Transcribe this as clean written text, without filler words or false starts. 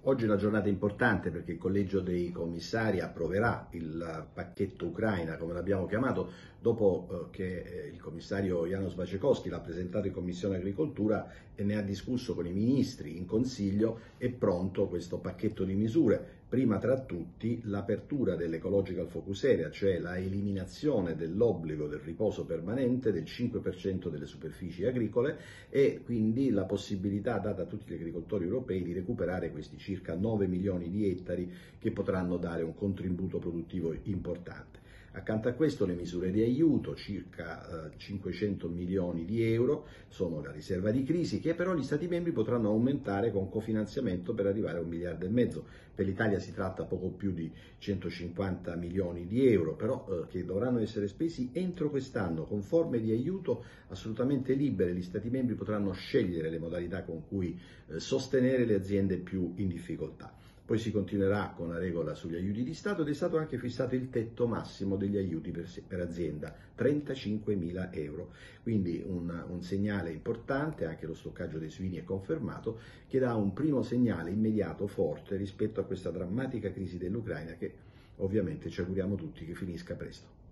Oggi è una giornata importante perché il Collegio dei Commissari approverà il pacchetto Ucraina, come l'abbiamo chiamato, dopo che il commissario Janusz Wojciechowski l'ha presentato in Commissione Agricoltura e ne ha discusso con i ministri in Consiglio. È pronto questo pacchetto di misure, prima tra tutti l'apertura dell'Ecological Focus Area, cioè la eliminazione dell'obbligo del riposo permanente del 5% delle superfici agricole e quindi la possibilità data a tutti gli agricoltori europei di recuperare questi circa 9 milioni di ettari che potranno dare un contributo produttivo importante. Accanto a questo le misure di aiuto, circa 500 milioni di euro, sono la riserva di crisi che però gli Stati membri potranno aumentare con cofinanziamento per arrivare a 1,5 miliardi. Per l'Italia si tratta poco più di 150 milioni di euro, però che dovranno essere spesi entro quest'anno con forme di aiuto assolutamente libere. Gli Stati membri potranno scegliere le modalità con cui sostenere le aziende più in difficoltà. Poi si continuerà con la regola sugli aiuti di Stato ed è stato anche fissato il tetto massimo degli aiuti per azienda, 35.000 euro. Quindi un segnale importante, anche lo stoccaggio dei suini è confermato, che dà un primo segnale immediato forte rispetto a questa drammatica crisi dell'Ucraina che ovviamente ci auguriamo tutti che finisca presto.